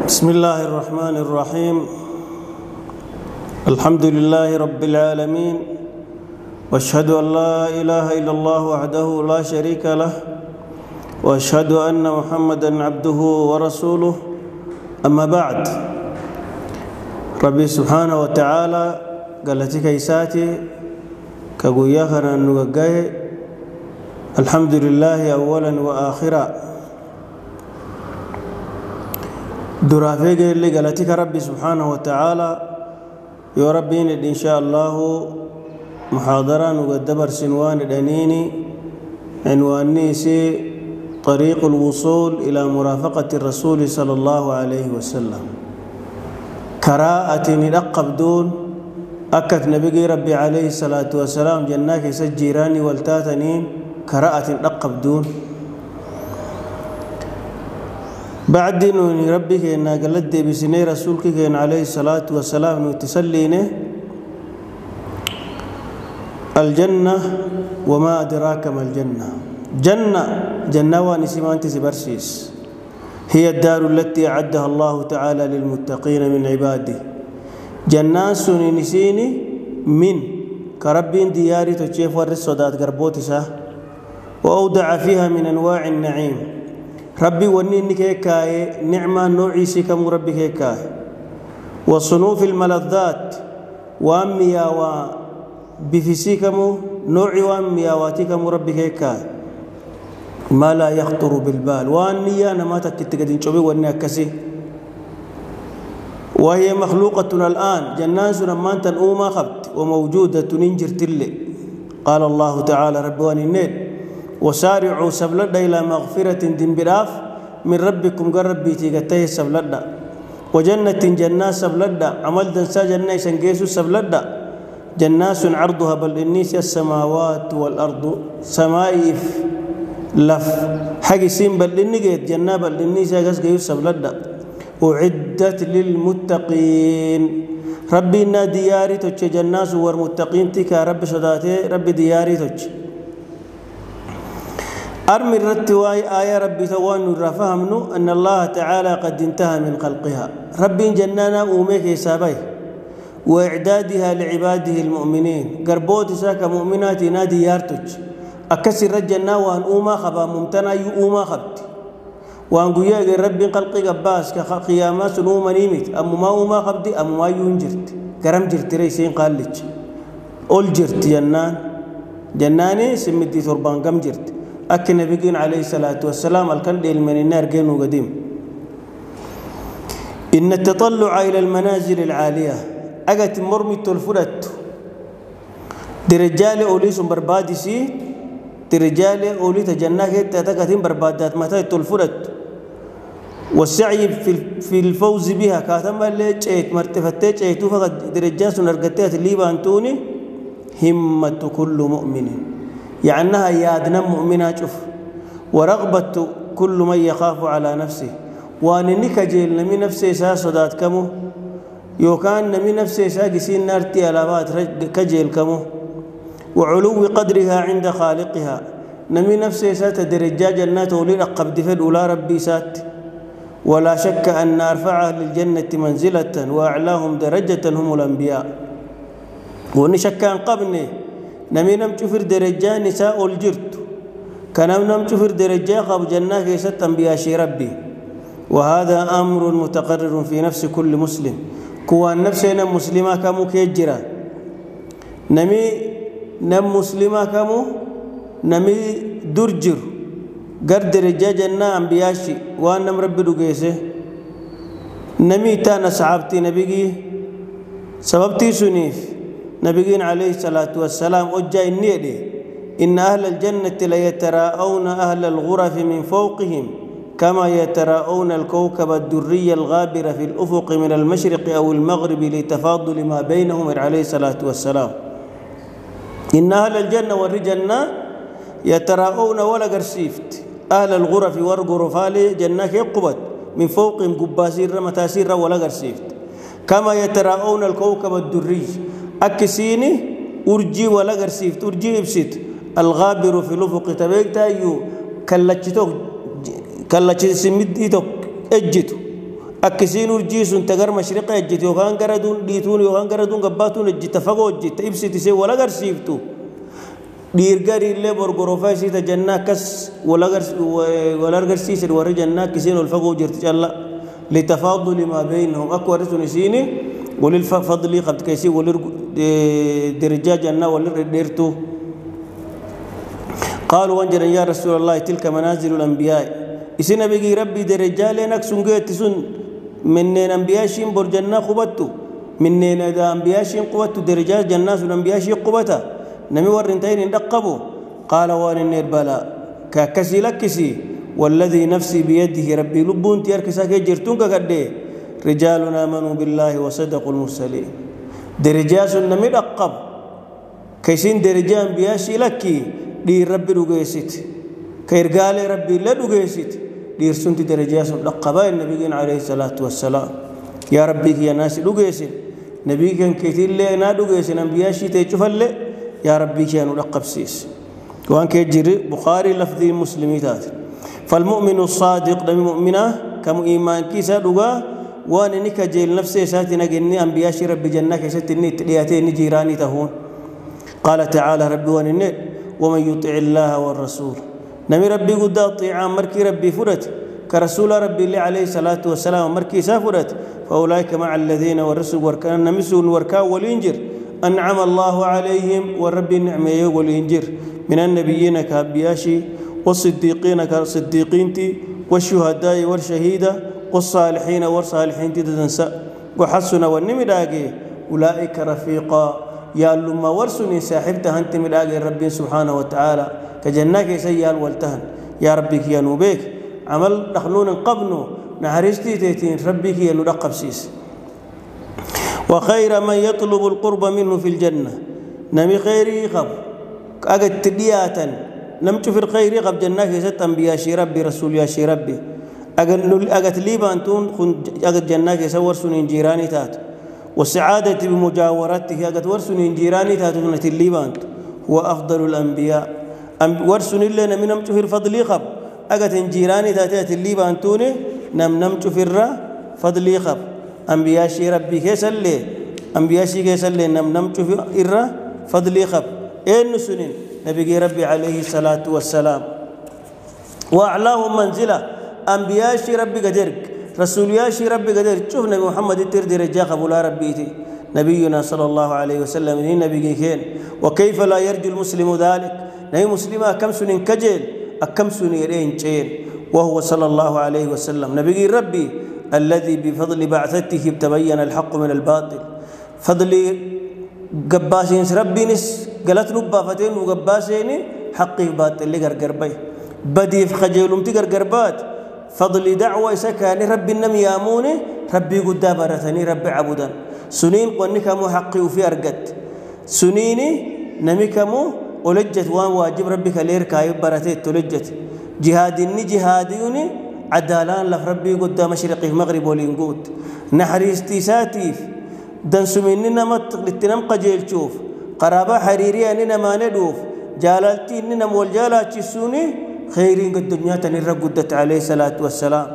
بسم الله الرحمن الرحيم. الحمد لله رب العالمين، واشهد ان لا اله الا الله وحده لا شريك له، واشهد ان محمدا عبده ورسوله. اما بعد، ربي سبحانه وتعالى قال لك كيساتي كغويا خنا نغاي الحمد لله اولا واخرا. درافيق اللي قالتك ربي سبحانه وتعالى يا ربي إن شاء الله محاضرة وقدبر سنوان الأنيني عنواني سي طريق الوصول إلى مرافقة الرسول صلى الله عليه وسلم. كراءة نلقب دون أكت نبي ربي عليه الصلاة والسلام جناك سجيراني والتاتنين كراءة نلقب دون بعد إنه ربك إن قلت بسنة رسولك إن عليه الصلاة والسلام نتسلينه الجنة وما أدراك ما الجنة. جنة ونسيمان تسبرسيس هي الدار التي أعدها الله تعالى للمتقين من عباده. جنات نسيني من كربين دياري تشيف ورسودات قربوتسا وأودع فيها من أنواع النعيم. ربي ونيني كيكاي نعمة نوعي سيكم ربي كيكاي وصنوف الملذات واميا وبفسيكم نوعي واميا واتيكم ربي كيكاي ما لا يخطر بالبال وانيا نما تكتقدين شوبي واني أكسي وهي مخلوقة الآن. جنات نمان تنؤما خبت وموجودة ننجر تلي. قال الله تعالى ربي ونيني وسارعوا سبلدا إلى مغفرة دنبراف من ربكم قرب بيتي قتيه سبلدا وجنة جنات سبلدا عمل دنسا جنة سنجيسو سبلدا جنات عرضها بل النيس السماوات والأرض سمائف لف حقي سين بل النجيت جنة بل النيس قسقيو سبلدا أعدت للمتقين. ربي إنا دياري توجه جنات والمتقين تيكا رب صداتي ربي دياري توجه أرمي الرتواي آية ربي ثوان الرفهمنو أن الله تعالى قد انتهى من خلقها. ربي جنانا أوميك يسابيه وإعدادها لعباده المؤمنين. قربوت ساك مؤمنات نادي يارتج أكسر الجنة وأن أوما خبا ممتنع يؤوما خبت وأن قياق ربي خلقي قباس كقيامات أوما نيمت أم ما أوما خبتي أم ما ينجرت كرم جرت ريسين قال لك أول جرت جناني سمدي ثربان كم جرت أكن نبينا عليه الصلاة والسلام الكل من النار جن وقديم. إن التطلع إلى المنازل العالية أجت مرمي الفلت درجال أوليس بربادسي درجال أولي تجنّاه تتكتم بربادات متى الفلت والسعي في الفوز بها كاتم اللي جيت مرتفتة جيتوا فقط درجات سنرجتات اللي بانتوني همة كل مؤمن يعنيها يادنا مؤمنا شوف ورغبة كل من يخاف على نفسه وان نكجيل نمي نفسه ساسدات كمو يوكان نمي نفسه ساقسين نارتي علامات كجيل كمو وعلو قدرها عند خالقها نمي نفسه سات درجة جنات وللأقب دفل أولى ربي سات. ولا شك أن أرفعها للجنة منزلة وأعلاهم درجة هم الأنبياء. ونشكان قبني نمي نمشفر درجة نساء الجرت كان نمشفر درجة قب جنة كيست أنبياء ربي. وهذا أمر متقرر في نفس كل مسلم. كوان نفسنا مسلمة كمو كيجرا نمي نم مسلمة كمو نمي درجر قر درجة جنة أنبياء وان نم ربي دوغيسه نمي تانا صحابتي نبيجي سببتي سنيف نبينا عليه الصلاة والسلام أجا النيدي إن أهل الجنة ليتراءون أهل الغرف من فوقهم كما يتراءون الكوكب الدري الغابر في الأفق من المشرق أو المغرب لتفاضل ما بينهم عليه الصلاة والسلام. إن أهل الجنة والرجنة يتراءون ولا قرسيفت أهل الغرف والغرفال جنة يقبت من فوقهم قباسير متاسير ولا قرسيفت كما يتراءون الكوكب الدري أكسيني أرجي ولا قرسيفت أرجي إبسيت الغابر في الأفق تبيك تايو كاللتشتوك سمديتوك أجتو أكسين ورجيس تجر مشرق يجت يوهان قردون ديتون يوهان قردون قباتون يجت فقو يجت إبسي تسي ولا قرسيفتو ديرغاري اللي برغروفايسي تجنة كس ولا قرسيس الور جنة كسين الفقو جرت الله لتفاضل ما بينهم أكبر سنسيني وللفضل قد كيسي وللدرجة جنة وللديرتو قالوا وانجر يا رسول الله تلك منازل الأنبياء إسنا بيجي ربي درجة لينك سنجت سن منين أنبياء شين برجنا قبتو منين دا أنبياء شين قبتو درجات جنة سن أنبياء شين قبتا نمي ورنتين اندقبوا قال وان النير بلا كاكسي لكسي والذي نفسي بيده ربي لبون تياركسا كي جرتون كده رجال آمنوا بالله وصدقوا المرسلين درجات نمي دقب كيسين درجة أنبياء شي لكي دي ربي دوغيسيت كيرغالي ربي لا دوغيسيت دير سنتي درجات دقبا النبي عليه الصلاة والسلام يا ربي يا ناس دوغيسين نبي كان كثير لنا دوغيسين أنبياء شي تشوفله يا ربي كانوا لقب سيس وان كجري بخاري لفظ المسلميات فالمؤمن الصادق دم مؤمنه كم ايمان كيسا دوغا وان نك جيل نفسه ساتنا جني انبياء رب جنة كستني تلياتين جيراني تهون قال تعالى ربي وان ومن يطع الله والرسول نمي ربي قد اطيع مركي ربي فرت كرسول ربي الله عليه الصلاه والسلام مركي سافرت فاولئك مع الذين ورسوا وركان نمسون وركا والانجر أنعم الله عليهم والرب النعمة والإنجر من النبيين كأبياشي والصديقين كالصديقين والشهداء والشهيدة والصالحين والصالحين تدنسا وحسن والنمداقي أولئك رفيقا يا لما ورسني صاحبته أنت مداقي رب سبحانه وتعالى كجناك سيال والتهن يا ربك يا نوبيك عمل نخلون قبنو نحرستي تيتين ربك يا نرقب سيس وخير من يطلب القرب منه في الجنة نمي خيري خب أجد تدياتا نم تفر خيري خب جنة ست أنبياء شي ربي رسول يا شي ربي أجد ليبا أنتون أجد جنة سور سنين جيراني تات والسعادة بمجاورته أجد ورسنين جيراني تات سنة الليبا أنت هو أفضل الأنبياء ورسن اللي نمي نم تفر فضلي خب أجد جيراني تات الليبا أنتوني نم تفر فضلي خب أنبياء شي ربي كيسلي أنبياء شي كيسلي نم تشوف إرّا فضلي خب إن سنين نبي ربي عليه الصلاة والسلام وأعلاهم منزلة أنبياء شي ربي قدرك رسول يا شي ربي قدرك شوف نبي محمد التردي رجاء قبولا ربيتي نبينا صلى الله عليه وسلم هي نبي كين وكيف لا يرجو المسلم ذلك نبي مسلمة كم سنين كجل أكم سنين شين وهو صلى الله عليه وسلم نبي ربي الذي بفضل بعثته تبين الحق من الباطل فضل قباسين ربي نس قالت نبا فتين وقباسين حقي باطل اللي قرقربي بدي في خجلهم تقرقربات فضل دعوة سكاني ربي النمي ياموني ربي قد برتني ربي عبدا سنين قنكمو حقي وفي أرقت سنيني نمكمو ولجت وان واجب ربك لير كايب برتيت تلجت جهادني جهاديوني عدالان لف ربي قدام مشرقي مغرب ولينقود نحريستي ساتيف دنسميني نمت لتنم قجيل شوف قرابة حريرية ننا ما ندوف جالالتي ننا والجالات تشسوني خيرين قد الدنيا تنر قدت عليه الصلاة والسلام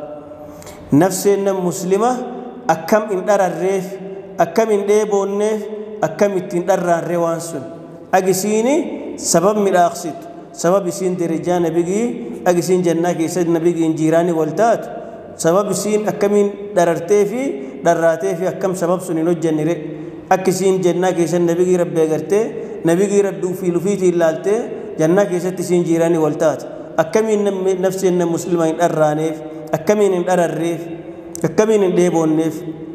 نفسنا مسلمة أكم إن در الريف أكم إن ديبو النيف أكم إن در الريوانسون أجسيني سبب من أقصد سبب سين درجان بيجي أجسين جنة كيسد نبيجي إنجيراني والتات سبب سين أكمين دررتي في دراتي في أكم سبب سنينو جنري أكسين جنة كيسد نبيجي ربي قرتي نبيجي ربي في لفيتي اللالتي جنة كيسد سين جيراني والتات أكمين نفسنا مسلمين الرانيف أكمين الريف أكمين ديبون نيف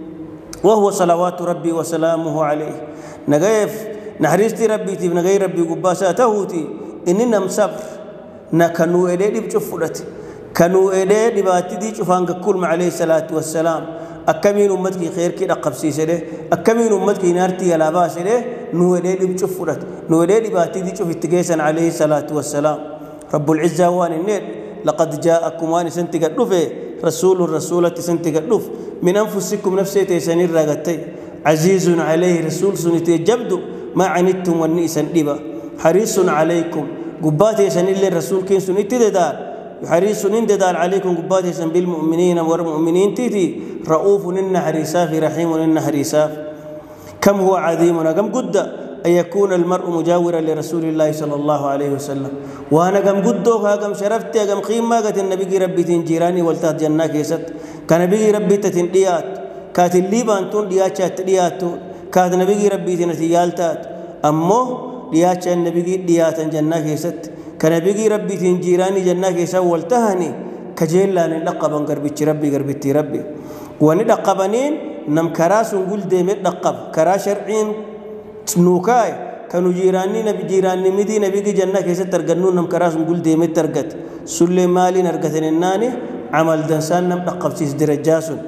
وهو صلوات ربي وسلامه عليه نجايف نحرستي ربي تي نجاي ربي قباسة تهوتي إننا مصبر نكنو إليه بشوفرت كانوا إليه باتي دي شوفان كل مع عليه الصلاة والسلام أكمل أمتك خير كده قبسي سده أكمل أمتك نارتي على باسده نو إليه بشوفرت نو إليه باتي دي شوف اتجاهن عليه الصلاة والسلام رب العزة وان النيل لقد جاءكم وان سنتك الدفء الرسول سنتك الدف من أنفسكم نفسي تسنير راقتي عزيز عليه رسول سنتي جبدو ما عنتم والنيسان دبا حريص عليكم قباتي سن اللي الرسول كين سنتي دار حريص دال عليكم قباتي بالمؤمنين والمؤمنين تيتي رؤوف إن حريساف رحيم إن حريساف كم هو عظيم كم قد أن يكون المرء مجاورا لرسول الله صلى الله عليه وسلم وأنا كم قد كم شرفتي كم قيمة قت النبي ربي تنجيراني والتات جنة كيست كان نبي ربي تتنديات كات الليبان تون ديات ديات كات نبي ربي تنتيالتات أمه ديات النبي ديات جنة كيست كان نبي ربي تنجيراني جنة كيست والتهني كجيل لا نلقبن قربتي ربي وندقبنين نم كراس نقول ديمت دقب كراس شرعين نوكاي كانوا جيراني مدي نبي جنة كيست ترجنون نم كراس نقول ديمت ترجت سليمالي نرجتن الناني عمل دنسان نم دقب سيس درجاسون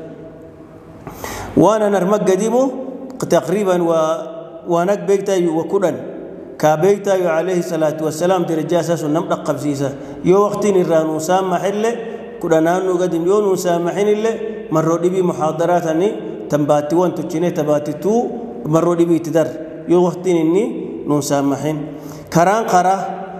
وانا نرمق قديمه تقريبا وانك بيكتاي وكرن كابيكتاي عليه الصلاة والسلام درجاسا نم دقب سيسا يو وقتين الرانو سامح اللي كرنانو قديم يونو سامحين اللي مرو دبي محاضراتني تنباتي وان تجيني تباتي تو مرو دبي تدر يو وقتين اني نون سامحين كران قرا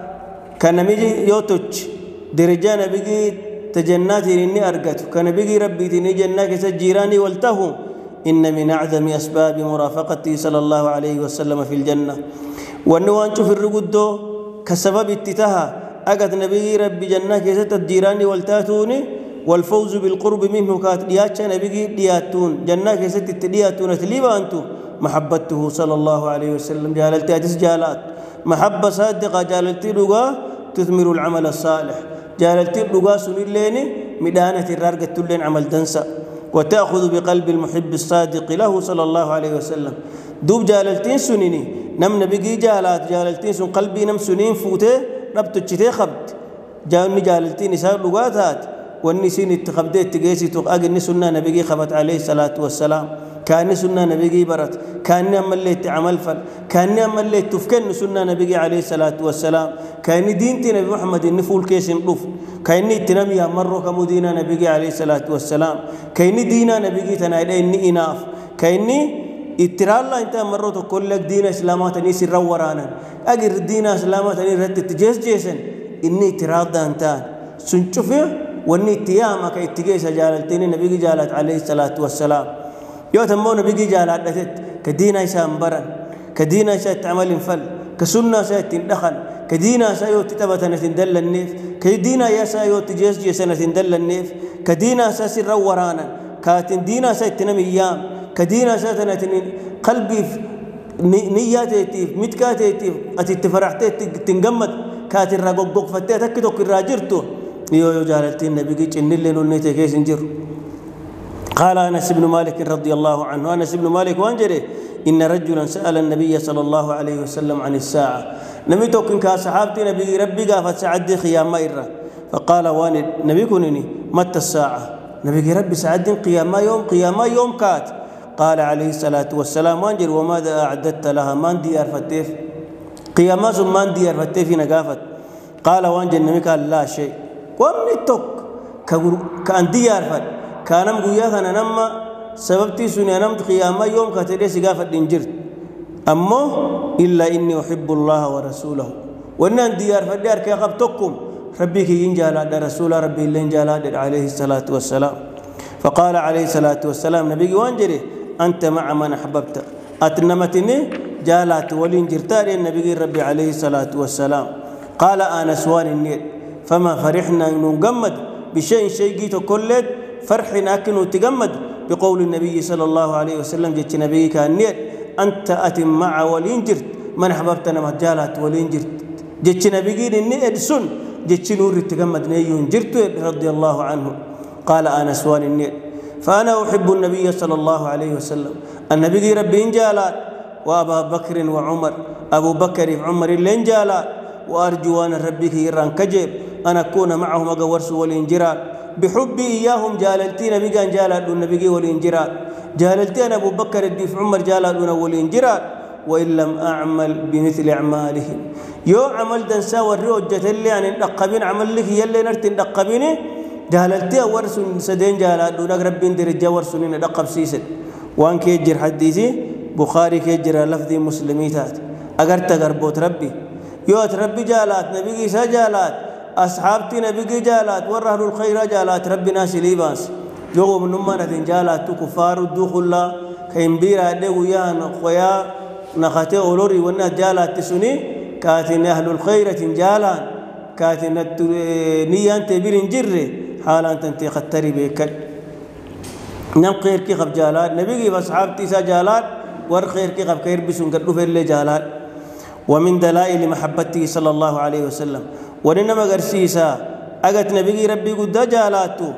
كان ميجي يوتوج درجانا بيجي تجناتي اني ارقت كان بيجي ربي تني جناك سجيراني والتهو ان من اعظم اسباب مرافقتي صلى الله عليه وسلم في الجنه وانوان شوف الرقدو كسبب اتتها اجت نبي ربي جناك ستجيراني والتاتوني والفوز بالقرب منه كات دياتش نبي دياتون جناك ست دياتون تليبا انتو محبته صلى الله عليه وسلم جاللتي ادس جالات محبه صادقه جاللتي لغا تثمر العمل الصالح جاللتي لغا سنليني مدانه الرارقه لين عمل دنسا وتاخذ بقلب المحب الصادق له صلى الله عليه وسلم دوب جاللتين سنيني نم نبي جالات جاللتين سن قلبي نم سنين فوته ربط تشتي خبت جاوني جاللتين سار لغاتات والنسين اتخبدت تجيسي تقاقن سنة نبي خبت عليه الصلاة والسلام كان سنة نبي برت كان أمليت عمل فل كان أمليت تفكن سنة نبي عليه الصلاة والسلام كان دينتي نبي محمد النفول كيس نقف كان تنمي مرة كمدينة نبي عليه الصلاة والسلام كان دينا نبي تنايل إني إناف كان اترى الله انت مرة كل لك دين إسلامات نيسي رورانا أجر دين إسلامات نيرت تجيس جيسن إني اترى دانتان سنشوفه واني تيامك اتجيس جالتين نبي جالت عليه الصلاة والسلام يوتمون نبي جالت كدينا يسامبرا كدينا يتعمل فل كسنة سيتندخل كدينا سيوت تبتنا تندل النيف كدينا يا سيوت جيس جيسنا تندل النيف كدينا سير ورانا كاتن دينا سيتنم ايام كدينا سيتنا قلبي نياتي متكاتي اتفرحتي تنقمت كاتن رقوق فتيت كدوك الراجرتو يو جالتين نبي جن اللي نونيته كيس نجر قال أنس بن مالك رضي الله عنه أنس بن مالك وانجري إن رجلا سأل النبي صلى الله عليه وسلم عن الساعة نميتو كن كصحابتي نبي ربي قافت سعدي خيام ميرة فقال وان نبي كنني متى الساعة نبي ربي سعدي قيام يوم كات قال عليه الصلاة والسلام وانجر وماذا أعددت لها مان ديار فتيف قيامات مان ديار فتيف نقافت قال وانجر نبي قال لا شيء ومن التوك كان ديار فد كانم قويا كان نما سببتي سني نمت قيامة يوم كتير سقافة دينجرت أما إلا إني أحب الله ورسوله وإن ديار فديار كيقبتكم ربك ينجالا رسول ربي اللي ينجالا عليه الصلاة والسلام فقال عليه الصلاة والسلام نبي وانجري أنت مع من أحببت أتنمتني جالات ولينجرتار النبي ربي عليه الصلاة والسلام قال أنا سوان النيل فما فرحنا نجمد بشيء جيت كلت فرحنا كنو تجمد بقول النبي صلى الله عليه وسلم جت نبي كان نير أنت أتم مع ولينجرت من أحببتنا مجالات ولينجرت جت نبي إني إدسون جت نور تجمد نيون جرت رضي الله عنه قال أنا سوان النير فأنا أحب النبي صلى الله عليه وسلم النبي ربي إنجالات وأبا بكر وعمر أبو بكر وعمر اللي إنجالات وأرجو أن ربك يران كجيب أن أكون معهم أقورس والإنجراد بحبي إياهم جاللتي نبي كان جالد النبي والإنجراد جاللتي أنا أبو بكر الديف عمر جالد والإنجراد وإن لم أعمل بمثل أعمالهم يو عمل دنسا والرؤجة اللي يعني نقبين عمل لك يلي نرتين نقبيني جاللتي ورس سدين جالد ونقربين درجة ورسونين نقب سيسد وان كيجر حديثي بخاري كيجر لفظي مسلميتات أقرت قربوت ربي يوت ربي جالات نبي إيسا جالات أصحابتي نبي جالات ورهل الخير جالات ربنا سليباس يوم نمنا جالات كفار الدخول كيمبيرا دغيان خويا نخاتي اولوري ونا جالات تسني كاتن اهل الخير جالان كاتن نيان تبيرن جري حالا انت خطري بك نم خير كي خب جالات نبي اصحابتي سجالات ور خير كي خب خير بسن قدو في اللي جالات ومن دلائل محبته صلى الله عليه وسلم ونما غرسيسا اجت نبي ربي قد جالاتو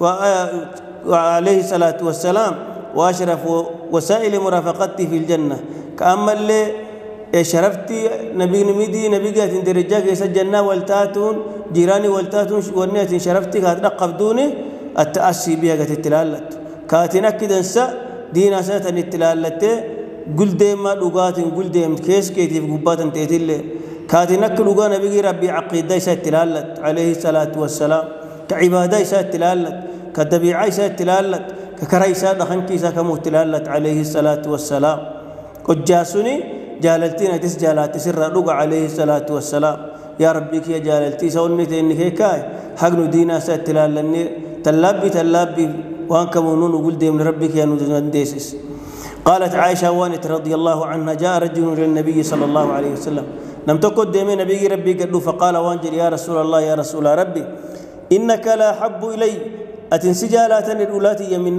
وعليه الصلاة والسلام وأشرف وسائل مرافقتي في الجنة كأما اللي شرفتي نبي نميدي نبي قات درجة كيس الجنة والتاتون جيراني والتاتون ونيت شرفتي كانت قبدوني التأسي بها قات التلالت كاتنا كده نسا دينا ساتن التلالت قل ديما لغات قل ديم كيس كيتي في قبات تيتلي كاتنا كلغا نبي ربي عقيدة التلالت عليه الصلاة والسلام كعبادة التلالت كدبيعة التلالت ككريسة دخنكيسة كمهتلالت عليه الصلاة والسلام قجاسوني جاللتين تس جالات سر رقع عليه الصلاة والسلام يا ربك يا جاللتي سونتي إنك كاي حقن دينا ستلالني تلابي وان كمونون وقول ديم ربك يا نديسس قالت عائشة وانت رضي الله عنها جاء رجل للنبي صلى الله عليه وسلم لم تقد ديم نبي ربي قال فقال وانجل يا رسول الله يا رسول ربي إنك لا حب إلي أتنسجالاتني الأولاتي من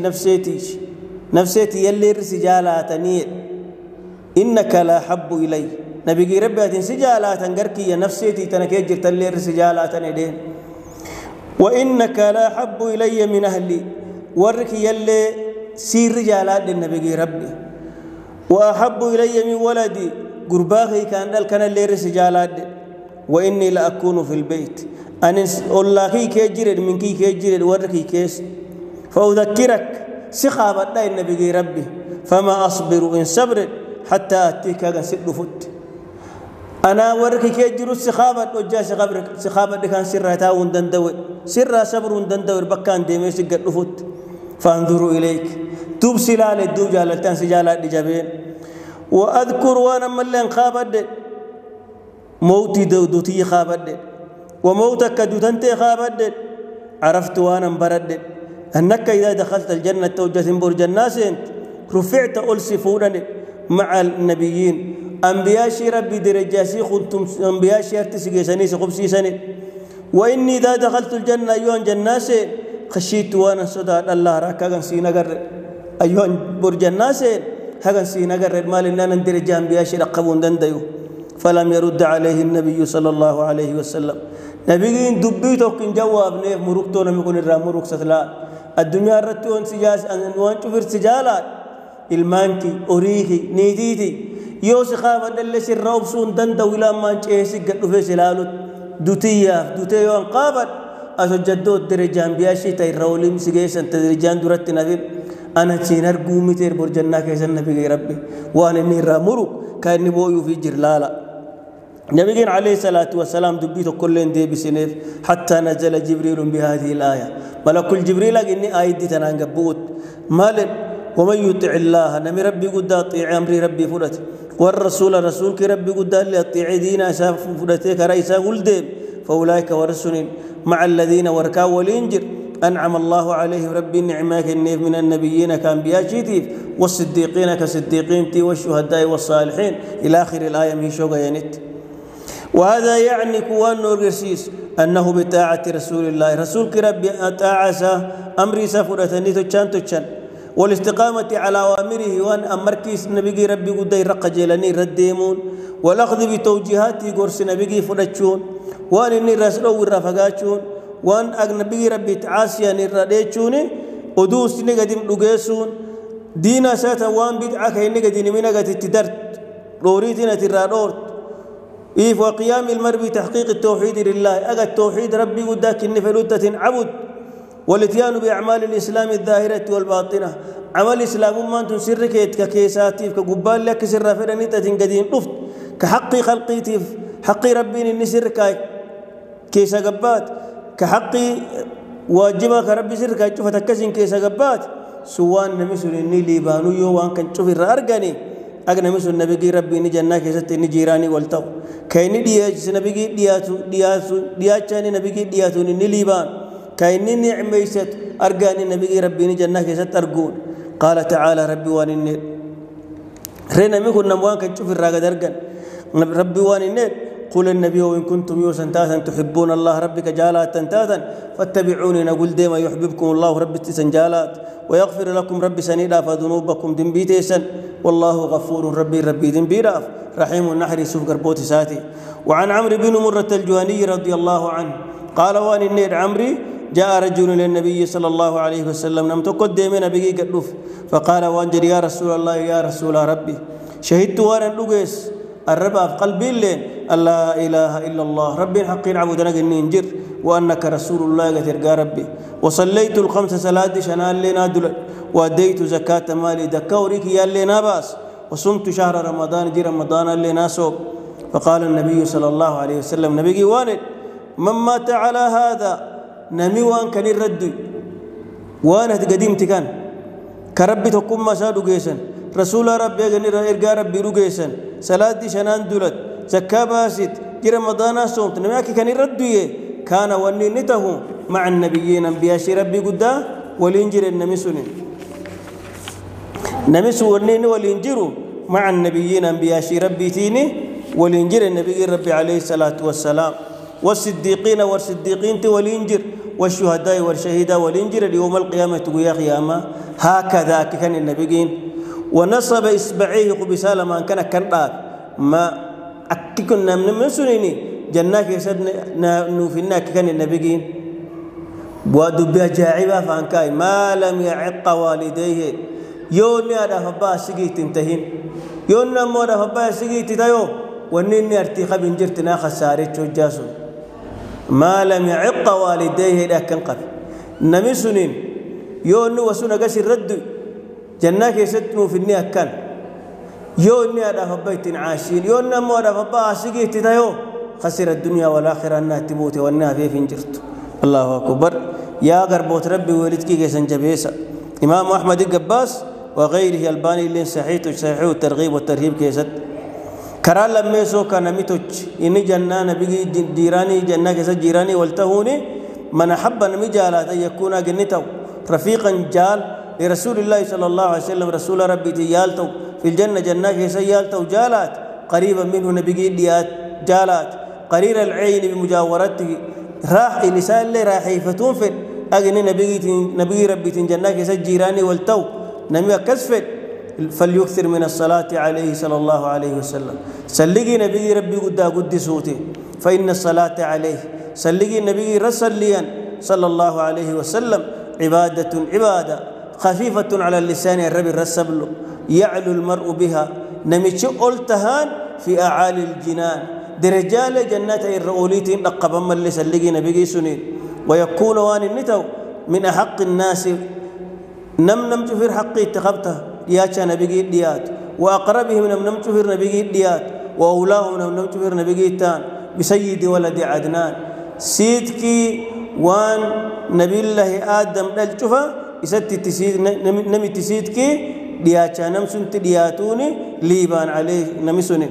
نفسيتي يلي رسجالاتني إنك لا حب إلي نبي ربي أتنسجالاتن قركي نفسيتي تنكيجر تلي رسجالاتني دين وإنك لا حب إلي من أهلي ورك يلي سير رجالات النبي ربي وأحب إلي من ولدي قرباخي كان اللي رسجالات وإني لأكون في البيت أن الله كيجرد من كيجرد وركي كيس فأذكرك سخابة النبي ربي فما أصبر إن صبرت حتى أتيك هذا سلفت أنا وركي كيجرد سخابة وجا سخابة كان سرها تاون دندور سرها صبر دندور بكان ديميس قلفت فانظروا إليك توب سلال الدوب جالتان سجالات لجبين وأذكر وأنا ملين خابد موتي دوتي خابد وموتك دوتنتي خابد عرفت وانا برد انك اذا دخلت الجنه توجه برج الناس رفعت السفونا مع النبيين انبياء ربي درجاسي كنتم انبياء ارتسجسني خبسي سنه واني اذا دخلت الجنه ايها الناس خشيت وانا صدى الله راكان سي نغر ايها برج الناس هكذا سي نغر مال ان درج انبياء رقبون دنديو فلم يرد عليه النبي صلى الله عليه وسلم نبيين دبيتو كن جواب نيف مروكتو نمكن الرامروك ستلا الدنيا رتون سجاس ان وان تفر سجالات المانكي اوريكي نيديتي يوس خاف دل سيروب سون دند ولا ما تشيسي قدو في سلالو دوتيون قابت اسجدو درجان بياشي تاي روليم سيجيسن تدرجان درت نبي انا تشينر قومي تير برجنا كيسن نبي ربي وانا ني رامروك كان بويو في جرلالا نبي عليه الصلاة والسلام دبيته كلين دي بسنيف حتى نزل جبريل بهذه الآية ملك الجبريل إني آية دي تنانقبوت مال ومن يطع الله نمي ربي قد أطيع أمري ربي فرت والرسول رسولك ربي قد اللي أطيع دينا ساف فرتك رئيسا قلدين فأولئك ورسولين مع الذين وركا والإنجر أنعم الله عليه ربي نعماك النيف من النبيين كان بياشيتيف والصديقين كصديقين تي والشهداء والصالحين إلى آخر الآية من شوق ينت وهذا يعني كوان نورغسيس أنه بطاعة رسول الله رسولك ربي أطاعسا أمري سفرتني تشان والاستقامة على أوامره وأن أمركيس نبي ربي قد يرق جيلاني رديمون والأخذ بتوجيهاتي قرص نبي فرتشون وأن إني رسلو الرفقاتشون وأن أجنبي ربي تعاسيا نرديتشوني ودوس نقدم لقيسون دينا ساتا وان بدعك هي نقدم منك تدرت روريتنا ترادورت إيه وقيام المرء بتحقيق التوحيد لله أجا التوحيد ربي قداك النفلوتة عبد والاتيان بأعمال الإسلام الظاهرة والباطنة عمل الإسلام ما أنتم سرك ككيساتي كقبال لك سر فرنيتة قديم رفت كحق خلقي حق ربي النسر كيس قبات كحق واجبك ربي سر شوف تكسين كيس قبات سوان نمسل إني ليبانو يوان كان شوف الرأرجاني أجن مسو النبي ربي نجنا كيست نجيراني والتو كاين دياج نبي دياتشاني نبي دياتون نليبان كاين نعميست أرجاني نبي ربي نجنا كيست أرجون قال تعالى ربي وان رينا ميكون نموان كتشوف الراجل أرجان ربي وان قل النبي وإن كنتم يوسن تاتا تحبون الله ربك جالات تاتا فاتبعوني نقول ديما يحببكم الله رب تسنجالات ويغفر لكم رب سنيدا فذنوبكم دنبيتيسا والله غفور ربي دنبيراف رحيم النحر سوف قربوت ساتي وعن عمرو بن مرة الجهني رضي الله عنه قال وان النير عمري جاء رجل للنبي صلى الله عليه وسلم لم تقدم نبي قدوف فقال وانجر يا رسول الله يا رسول ربي شهدت وانا لقيس الربا في قلبي اللين لا إله إلا الله ربي حق عبدنا ننجر وأنك رسول الله قترقى ربي وصليت الخمس صلاة شنان لنا دل وأديت زكاة مالي دكوريك يا لنا باس وصمت شهر رمضان جي رمضان لنا صوب فقال النبي صلى الله عليه وسلم نبي وانت من مات على هذا نمي وان كان الرد وانت قديمت كان كربي تقوم مساد جيسا رسول ربي إرقى ربي رجيسا صلاة شنان دلت زكاة باسط في رمضان صومت نماك كان الردوية كان ونينته مع النبيين أنبياء ربي قدا والإنجيل النمسون نمس ونين والإنجيل مع النبيين أنبياء ربي تيني والإنجيل النبي ربي عليه الصلاة والسلام والصديقين والإنجيل والشهداء والشهيداء والإنجيل يوم القيامة ويا قيامة هكذا كان النبيين ونصب إصبعيه قبسال ما كان كراب ما أكيكنا من مسنيني جناك يسدنا نوفينا كان النبيين ودبي جاعبا فانكاي ما لم يعق والديه يوني هذا فبا سجيت انتهين يونا مو هذا فبا سجيت تايو ونيني ارتقى بنجرتنا خسارة جاسون ما لم يعق والديه لكن قبل نمسنين يوني وسنا قاس الرد جناك يسدنو في النية كان يوني هذا فبيت عاشين يونا مو هذا فبا سجيت تايو خسر الدنيا والآخرة أنها تموت وأنها في فنجرت الله أكبر يا قربوت ربي ولدك جيسن جبيسا إمام أحمد القباس وغيره الباني اللي صحيح الترغيب والترهيب كيست كرال لما يسوك نميتوش إني جنان بيجي جيراني جنة كيست جيراني والتهوني من أحب نمجالات أن يكون جنته رفيقا جال لرسول الله صلى الله عليه وسلم رسول ربي تيالتو في الجنة جنة كيست يالتو جالات قريبا منه نبيجي ديات جالات قرير العين بمجاورته راح لسان لي راح يفتون في أجن نبي ربي تنجناك سجيراني والتو نمي كسفت فليكثر من الصلاة عليه صلى الله عليه وسلم سلقي نبي ربي قد صوتي فإن الصلاة عليه سلقي نبي رسليا صلى الله عليه وسلم عبادة خفيفة على اللسان الرب الرسبل يعلو المرء بها نمشي ألتهان في أعالي الجنان درجال جنات الرؤوليتين لقب من اللي سلقي نبي سنين ويكون وان النتو من أحق الناس نم تفر حقي اتخبته ياتشا نبي ديات وأقربهم نم تفر نبي ديات وأولاهم نم تفر نبي تان بسيد ولد عدنان سيدكي وان نبي الله آدم الجفا يسد تسيد نمي تسيدكي دياتشا نم سنت دياتوني ليبان عليه نمسني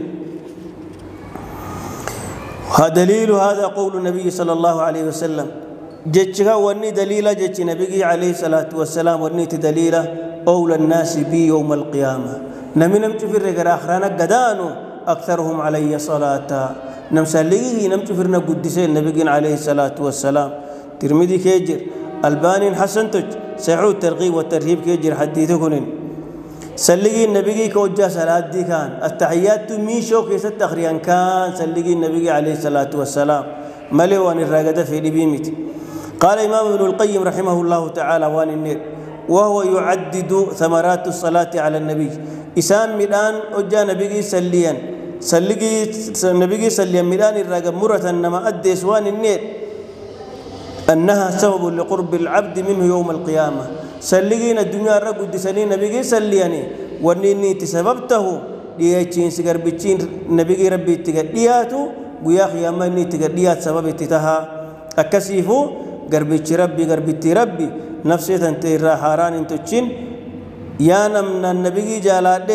دليل هذا قول النبي صلى الله عليه وسلم جتشها وني دليلا جتش نبي عليه الصلاة والسلام وني دليلا أولى الناس بي يوم القيامة نمنم تفر آخرانا قدانو أكثرهم علي صلاة نمسليه نمتفرنا قدسين نبي عليه الصلاة والسلام ترمذي كيجر الباني حسن تج سعود ترغيب والترهيب كيجر حديثكن سلقي النبي كوجا صلاة دي كان التحيات ميشو كيس التخريان كان سلقي النبي عليه الصلاة والسلام ملوان الراقدة في لبيمت قال إمام ابن القيم رحمه الله تعالى وان النير وهو يعدد ثمرات الصلاة على النبي إسام ميلان أجا نبي سليا سلقي نبي سليا ميلان الراقب مرة إنما أدي سوان النير أنها سبب لقرب العبد منه يوم القيامة سلقين الدنيا الرقود دسانين نبي سلياني ونيني تسببته ليأتين سكر بيتين نبي ربي تقدياتو ويا خيامني تقديات سبب اتتها أكسيفو قربيتش ربي نفسي تنتهي حاران انتوچين يا نمنا النبي جالات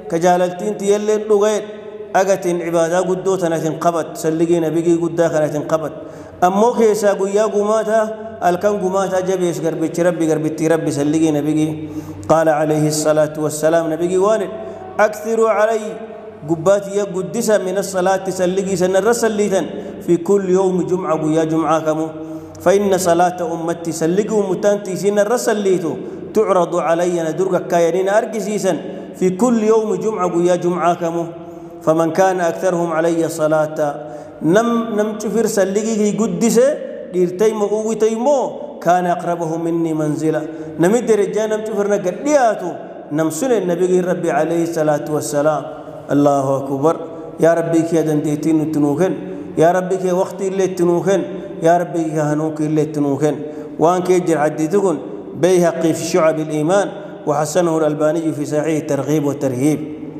كجالتين تيلين لغير أجتين عبادة قدوتنا تنقبت سلقي نبي قدا كانت تنقبت أمو كيسا قويا قماتا الكن قماتا جبيس قربتي ربي سلقي نبي قال عليه الصلاة والسلام نبي وانت أكثروا علي قباتي يا قدسة من الصلاة سلقي سن الرسليتا في كل يوم جمعة قويا جمعة كمو فإن صلاة أمتي سلقوا متانتي سن الرسليتو تعرض علي ندرك كاينين أرقسيسا في كل يوم جمعة قويا جمعة كمو فمن كان أكثرهم علي صلاة نم تفر سلقي قدسة ديرتيم أوتيمو كان أقربه مني منزلة نمد رجال نم تفر نقدياتو نم سنة النبي ربي عليه الصلاة والسلام الله أكبر يا ربي كي دنديتين تنوكن يا ربي كي وقت اللي تنوكن يا ربي كي هنوك اللي تنوكن وان كيجر حديثكن بيهقي في شعب الإيمان وحسنه الألباني في صحيح الترغيب والترهيب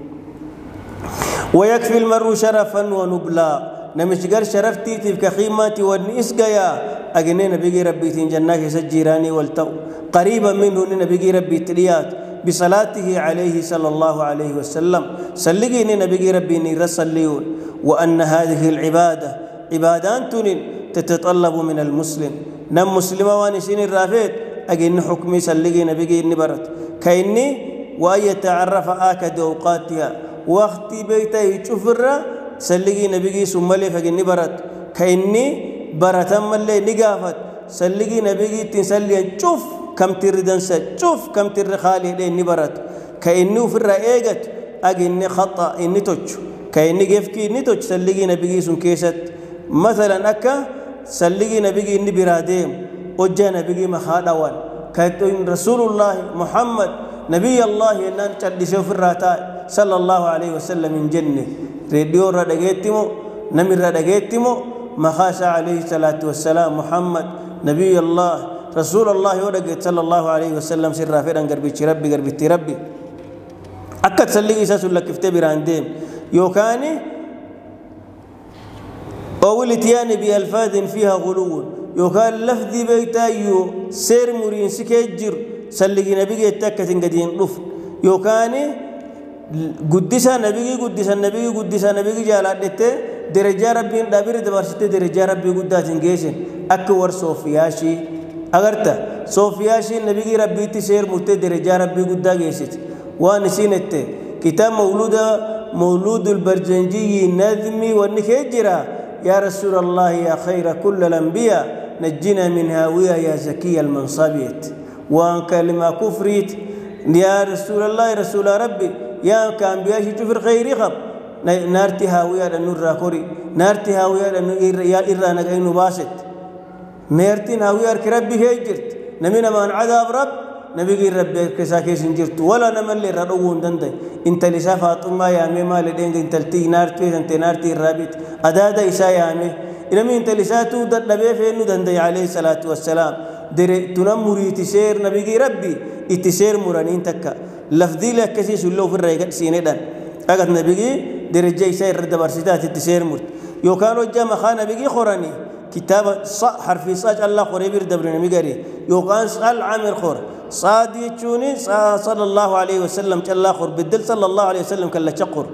ويكفي المرء شرفا ونبلا نمشجر شرفتي تلك خيماتي والنسقيا أجنين نبي ربي تنجناك سجيراني والتو قريبا منه نبي ربي تليات بصلاته عليه صلى الله عليه وسلم سلقيني نبي ربي نرسليون وأن هذه العبادة عبادات تتطلب من المسلم نم مسلم وانسين الرافيد أجن حكمي سلقي نبي نبرت كإني وأن يتعرف آكد أوقاتها وقتي بيته يشوفر سلقي نبي ثم لي فجني برت كإني برتم اللي نجافت سلقي نبي تنسلي شوف كم تردن شوف كم تر خالي لي برت كإنه في الرأيجت أجني خطأ إني توج كإني جفكي إني توج سلقي نبي سن كيست مثلا أكا سلقي نبي إني براديم وجه نبي مخادوان كإن رسول الله محمد نبي الله إن تشدي في الراتاء صلى الله عليه وسلم من جنة راديو ردقيتمو نمر ردقيتمو مخاشا عليه الصلاة والسلام محمد نبي الله رسول الله ودقيت صلى الله عليه وسلم سر رافيرا قربتي ربي أكد سلقي إساس لك افتبر عندهم يوكاني أول اتيان بألفاظ فيها غلو يوكان لفظي بيتايو سير مرين سكيجر سلقي نبي يتكت قدين رف يوكاني قدسا نبي جالات درجة ربي دابير دبارشت درجة ربي قدات انجيسن أكور صوفياشي أغرتا صوفياشي نبي ربي تسير مت درجة ربي قدات جيست وانسينت كتاب مولود البرجنجي نظمي والنكجرة يا رسول الله يا خير كل الأنبياء نجنا من هاوية يا زكي المنصبيت وان كلمة كفريت يا رسول الله رسول ربي يا كان بياشي تفر خيري خب نارتي هاوية النور راكوري نارتي هاوية النور يا إيران كأنه باسط نارتي هاوية كربي هيجرت نمينا من عذاب رب نبي ربي كساكيس انجرت ولا نملي ردوون دندي انت لسافات ما يا مي لدين انت تلتي نارتي انت نارتي الرابط أدادا إسا يا مي إنما انت لساتو دبي فينو دندي عليه الصلاة والسلام دري تنمري تسير نبي ربي اتسير مرانين تكا لفظي لك كسيس اللو في الرئيقات سيندان أقد نبي درجة يسير ردبارسيتات اتسير مرت يوكانو جامع خان نبي خوراني كتاب حرفي صاج الله خوريبير دبرنا ميغاري يوكان سال عامر خور صادي تشوني صلى الله عليه وسلم الله خور بدل صلى الله عليه وسلم كلا تشقر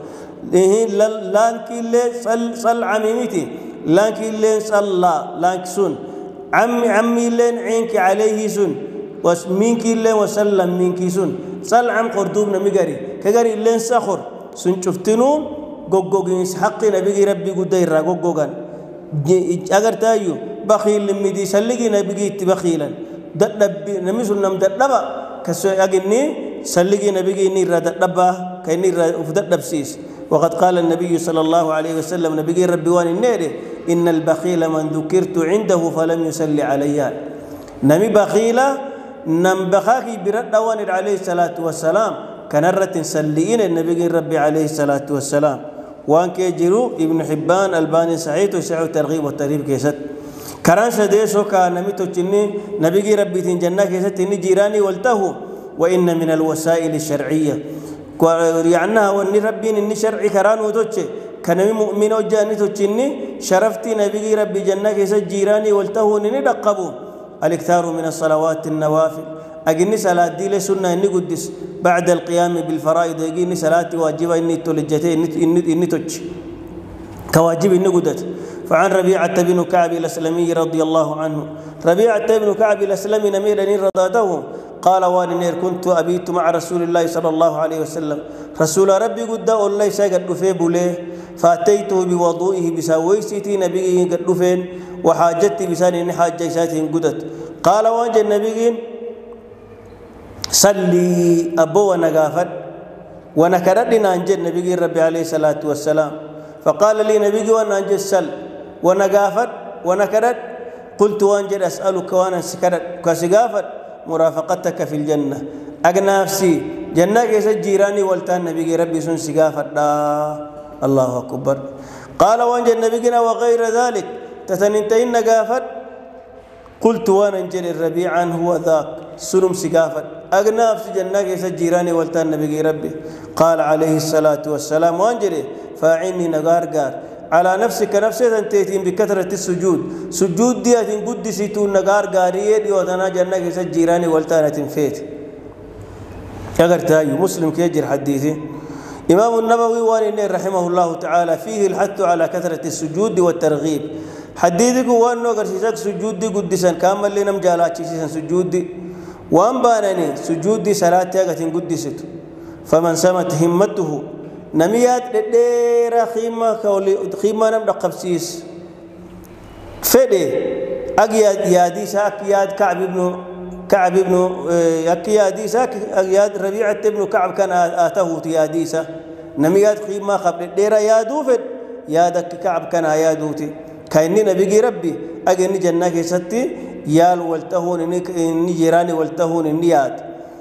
لانكي اللي صل عميمتي لانكي اللي صلى لانك سن عمي اللي عينك عليه سن ومنك اللي وسلم منك سن صل عم قردوبنا ميغاري كغاري اللي سخر سن شفتنون غوغوغين حق نبي ربي قدير غوغوغان أجر تايو بخيل مدي سلقي نبي بخيلا دب نمسون نم دبا كسو أجني سلقي نبي إني راد دبا كإني راد دبسيس وقد قال النبي صلى الله عليه وسلم نبي ربي وان النار إن البخيل من ذكرت عنده فلم يصلي علي نمي بخيلا نم بخاكي برد وان عليه الصلاة والسلام كنرة سليين النبي ربي عليه الصلاة والسلام وان كيجرو ابن حبان الباني سعيد وسعو ترغيب والترهيب كيست كران سديسو كان نميتو تشني نبي ربي تنجنا كيست إني جيراني والتهو وإن من الوسائل الشرعية يعني وإن ربي إني شرعي كران وتوتشي كان مؤمن وجاني تشني شرفتي نبي ربي جنة كيست جيراني والتهو إني دقبو الاكثار من الصلوات النوافل أجني صلاة دي لسنة إني قدس بعد القيام بالفرائض أجني صلاة واجبة إني تولجتين إني تج كواجب إني قدت. فعن ربيعة بن كعب الأسلمي رضي الله عنه ربيعة بن كعب الأسلمي نمير رضاته قال وانير كنت أبيت مع رسول الله صلى الله عليه وسلم رسول ربي قد الله سيقد في بوله فأتيته بوضوئه بسويسيتي نبي قد فين وحاجتي بسان حاجة ساتي قدت. قال وانجى النبي صلي أبو ونقافت ونكردنا أنجى النبي ربي عليه الصلاة والسلام. فقال لي نبي وانا أنجى السل ونقافت ونكرد. قلت وانجى أسألك وانا سكرت كسقافت مرافقتك في الجنة أقنا نفسي جنة كيس جيراني والتان نبي ربي سن سقافت الله أكبر. قال وانجى النبي وغير ذلك تتنتين نقافت. قلت وانا انجل الربيع هو ذاك سلم سقافت أقنا نفسي جنة كيس جيراني والتان نبي ربي. قال عليه الصلاة والسلام وانجل فاعني نقارقار على نفسك نفسك تنتين بكثرة السجود سجود دي قدسيتو نقار قاريه دي وتنا جنة كيس جيراني والتانة فيت أغر تايو مسلم كيجر حديثي. إمام النبوي وان رحمه الله تعالى فيه الحث على كثرة السجود والترغيب. حديثك وانو قرسيسك سجود دي قدسان كامل لنم جالاتي سجود دي وان بانني سجود دي صلاة تاقة قدسيتو. فمن سمت همته نميات ديرا خيمة نم دقبسيس فدي أقياد ياديس أقياد كعب ابن أقياديس أقياد ربيعة ابن كعب كان آته تياديسة نميات خيمة خبر ديرا يادو فد يادك كعب كان يادوتي كأني نبي ربي أجني جنة ستي يال والتهون إني جيراني والتهون النيات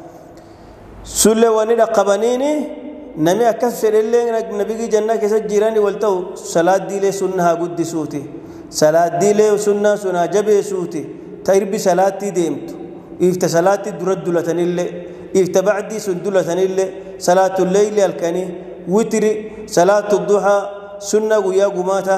سلة وندا قبنيني نمي أكثر اللي نبي جنة كيسات جيراني والتو صلاة دي لي سنة قد سوتي صلاة دي لي سنة جبه سوتي تيربي صلاة دي ديمت إفت صلاة درد دلتن اللي إفت بعدي سندلتن اللي صلاة الليل الكني وتري صلاة الضحى سنة ويا قماتا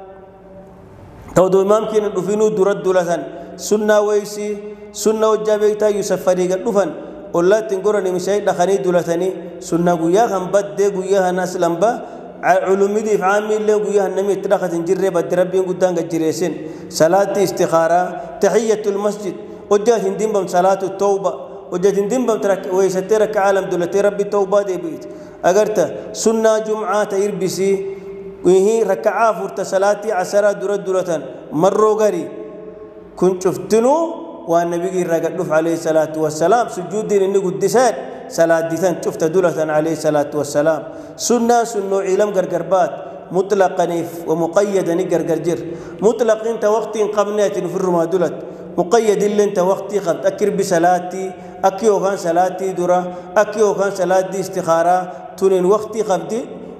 تودو إمام كين دفينو درد دلتن سنة ويسي سنة وجابيتا يسفري قد دفن والله تنقرني مشاهد دخاني دولتني سنة قوياها مبدأ قوياها ناس لنبا علومي دي فعامي اللي قوياها النمي تدخل تنجري بد ربي قدان قجريسين صلاة استخارة تحية المسجد وجهت هندين بم صلاة التوبة وجهت هندين بم ترك ويسترك عالم دولتي ربي توبة دي بيت أقرت سنة جمعة تيربسي وهي ركعة فرت صلاة عسرة دولتن مرو غري كنت شفتنو والنبي رجع عليه الصلاة والسلام سجود إني قدسات صلاة ديتان شفت دولة عليه الصلاة والسلام سنة علم قرقربات مطلقا ومقيدا قرقرجر مطلق انت وقت قبنات في الرما دولت مقيد اللي انت وقت قد أكر بصلاتي أكيو كان صلاتي درا أكيو كان صلاة دي استخارة تنين وقتي قبدي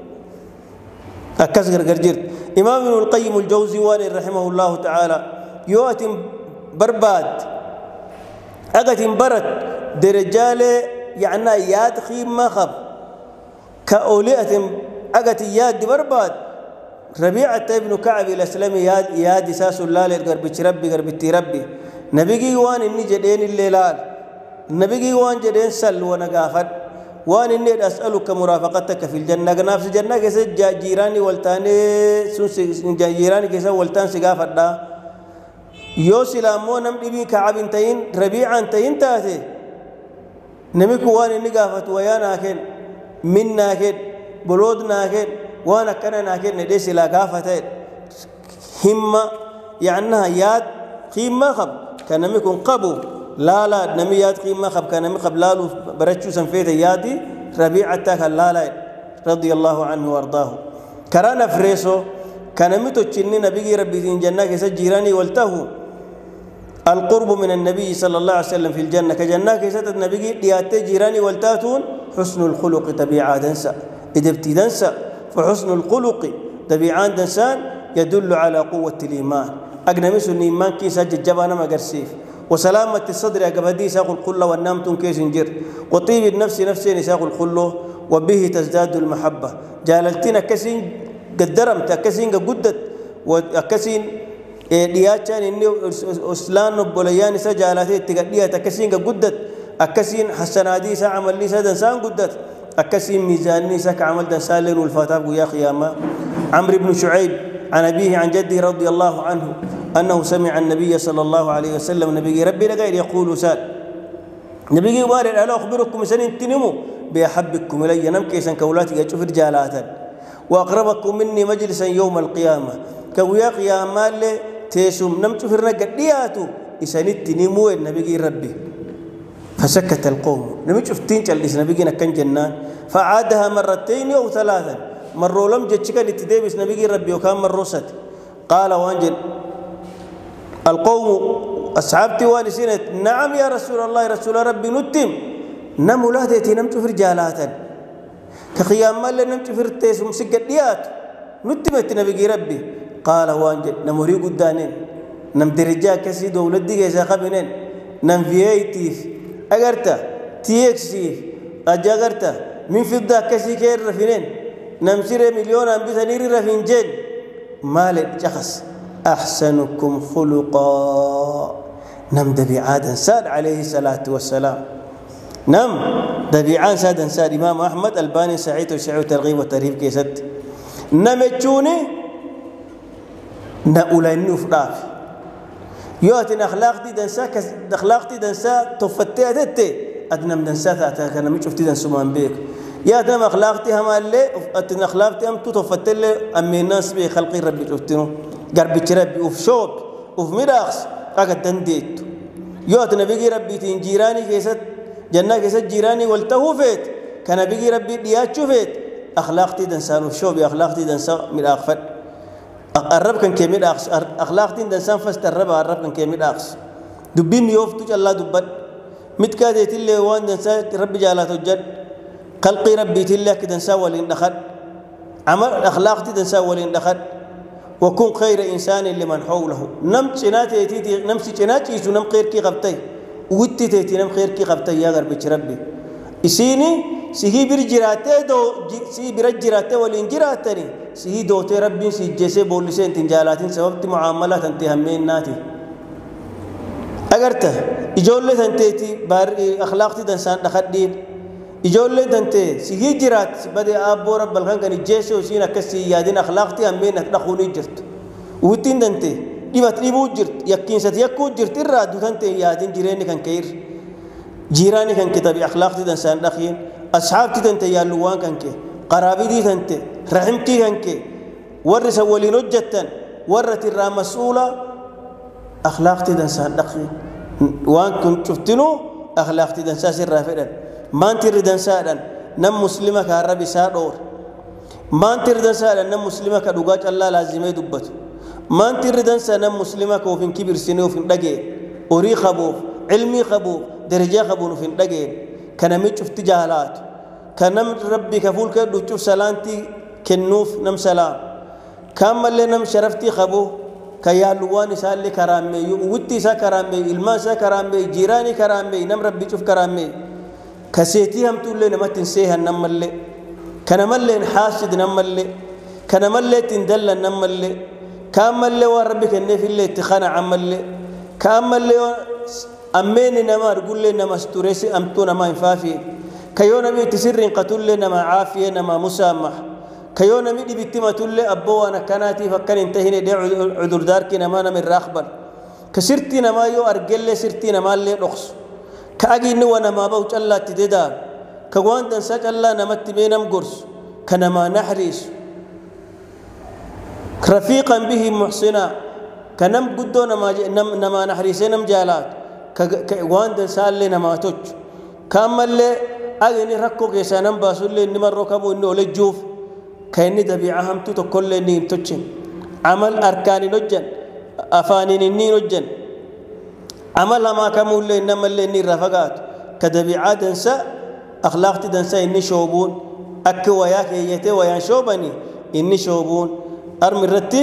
أكس قرقرجر. إمام ابن القيم الجوزي رحمه الله تعالى يواتم برباد أجت برد درجال يعني ياد خيم خب كأولئة أجت ياد برباد ربيعة ابن كعب الأسلمي ياد ساس الله للقرب ربي قرب ربي نبي وان إني جدين الليلال نبي وان جدين سل ونقافت وان إني أسألك مرافقتك في الجنة نفس الجنة كيس جيراني والتاني جيراني كيس والتان سقافت دا يوسلامو نم دبي كعب تين ربيعا تين تاتي نمي كوان إني قافت ويانا كن منا كن بلودنا كن وانا كنا كن نديس لا قافت همة يعني ياد قيمة خب كان نمي كن قبو لا نمي ياد قيمة خب كان نمي قبل لالو برشو سنفيت يادي ربيعة لا رضي الله عنه وارضاه كرانا فريسو كان نمي تشيني نبي ربي جنة كسجيراني والتهو القرب من النبي صلى الله عليه وسلم في الجنة كجنة كيسات النبي دياتي جيراني والتاتون حسن الخلق تبيعا دنسا إدبتي دنسا فحسن الخلق تبيعان دنسان يدل على قوة الإيمان أجنمس الإيمان كيسا جبانا مقرسيف وسلامة الصدر أقبدي ساق القلة والنامتون كيس انجر وطيب النفس نفسين ساق القلة وبه تزداد المحبة جاللتين كسين قدرمت كسين قدت وكسين دياتشان إني أسلان بوليان سجالاتي تقديها تكسين قدت أكسين حسن حديثا عمل لي سادن سان قدت أكسين ميزاني سك عمل دنسالين والفتاب ويا قيامة. عمرو بن شعيب عن أبيه عن جده رضي الله عنه أنه سمع النبي صلى الله عليه وسلم نبي ربي لغير يقول سال نبي وارد ألا أخبركم سنين تنمو بأحبكم إلي نمكيسا كولاتي أشوف رجالاتا وأقربكم مني مجلسا يوم القيامة كويا قيامة اللي تيسم نمتو في الرقة دياتو إسانيت تنمو النبي ربي فسكت القوم نمي شفتين جلس نبينا كان جنان فعادها مرتين أو ثلاثا مروا لم جتشكا لتدابس نبي ربي وكان مرست قال وانجل القوم أصحابتي وانسينت نعم يا رسول الله رسول ربي نتم نمو لا تيتي نمتو في رجالاتا كخيام مال نمتو في التيس ومسكت ديات نتمت نبي ربي قال وانجل نموري قدانين نم درجا كسي دولدي كيسا خبنين نم فيايتيف أجرته تيكسي أجرته من فضة كسي كير رفينين نمسير مليون أم بثنير رفين جن مال شخص أحسنكم خلقا نم دبيعاد ساد عليه الصلاة والسلام نم دبيعان ساد ساد إمام أحمد الباني سعيد وشعو ترغيب وترهيب كيست نمجوني نقولين نفراف يوتن أخلاقتي دنسا أخلاقتي دنسا تفتي أتتي أدنم دنسا ثاتا كان مش شفتي دنسو من بيك يا دم أخلاقتي هم اللي أتن أخلاقتي هم تفتي اللي أمي الناس بي خلقي ربي شفتينه قربي ربي وف شوب وف مراخس أقد دنديت يوتن بيجي ربي تين جيراني كيست جنة كيست جيراني والتهوفت كان بيجي ربي ديات شوفت أخلاقتي دنسا وف شوب أخلاقتي دنسا مراخفت الرب كان كميد أخس أخلاقتي إنسان فست الرب كان كميد أخس دبين يوفتو الله دبت متكادت اللي وان إنسان رب جالات الجد خلقي ربي تلا كده إنسان ولين دخل عمل أخلاقتي إنسان ولين دخل وكن خير إنسان لمن حوله نم شناتي تيتي نم شناتي شو نم خير كي قبتي وتي تيتي نم خير كي قبتي يا غرب ربي إسيني سهي برجراته دو سهي برجراته والإنجراتني سهي دوتي ربي سهي جيسي بوليسين تنجالاتين سببت معاملات انتي همين ناتي أغرته إجولة تنتي بار أخلاقتي دنسان دخدين إجولة تنتي سهي جرات بدي أبو رب الخان كان جيسي وسينا كسي يادين أخلاقتي همين نخوني جرت وتين تنتي ديبات ليبو جرت يكين ستيكو جرت الرادو تنتي يادين جيراني كان كير جيراني كان كتابي أخلاقتي دنسان دخين أصحابتي تنتي يالوان كان كي قرابتي تنتي رحمتي كان كي ورث ولين جتا ورث الرا مسؤولة أخلاقتي دنسان دخين وان كنت شفتنو أخلاقتي دنسان سر رافدا ما انت ردنسان نم مسلمة كعربي سادور ما انت ردنسان نم مسلمة كدوجات الله لازم يدبت ما انت ردنسان نم مسلمة كوفين كبير سنة وفين دقي أوري خبوف علمي خبوف درجة خبون وفين دقي كان ميشوف تجاهلات كان ربي كفول كدو تشوف سلانتي كنوف نم سلام كامل لنا شرفتي خبو كيالوان سالي كرامي وتي سا كرامي الما سا كرامي جيراني كرامي نم ربي شوف كرامي كسيتي هم تقول لنا ما تنسيها نملي كان ملي حاسد نملي كان ملي تندل نملي كامل لي وربك النف اللي تخنا عملي كامل لي أمين نما أقول لنا ما استوريسي أمتونا ما ينفافي كيونا مي تسر قتل لنا ما عافية نما مسامح كيونا مي دي بتما تقول أبو أنا كناتي فكان انتهيني دي عذر دارك نما أنا من راخبر كسرتي نما يو أرجل سرتي نما اللي رخص كأجي نو أنا ما بوش الله تدار كوان تنسج الله نمت بينام قرص كنما نحرس رفيقا به محسنا كنم قدو نما نحرسين نم جالات كوان تنسال لي نما توج كامل لي أجني ركو كيسانم باسول لي نمر ركبو إنه للجوف كأني دبيعهم تتكل لي نيم توجن عمل أركان نجن أفانين النين نجن عمل ما كمول لي نمل لي نير رفقات كدبيعات دنسا أخلاق دنسا إني شوبون أك وياك يتي ويان شوبني إني شوبون أرمي رتي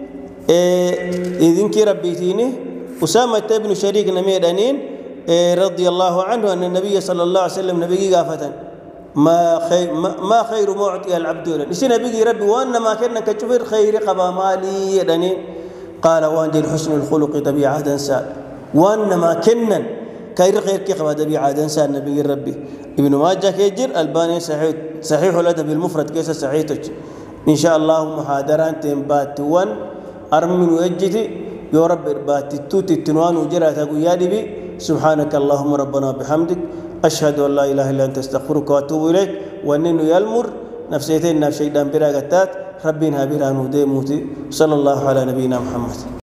إذن كي ربيتيني أسامة بن شريك نميدانين رضي الله عنه أن النبي صلى الله عليه وسلم نبي قافة ما خير معطي العبد نسي نبي ربي وأن ما كنا كشفر خير قبا مالي يدنين قال وأن حسن الخلق طبيعة دنسا وأن ما كنا كاير غير كي قبادة بعاد إنسان نبي ربي ابن ماجه كيجر الباني صحيح الأدب المفرد كيس صحيح إن شاء الله محاضران تنبات وان أرمن وجتي يا رب إربات توت التنوان وجرات أقول يا دبي سبحانك اللهم ربنا بحمدك أشهد أن لا إله إلا أنت أستغفرك وأتوب إليك وأنه يلمر نفسيتين نفسي دام براغتات ربنا برانو ديموتي صلى الله على نبينا محمد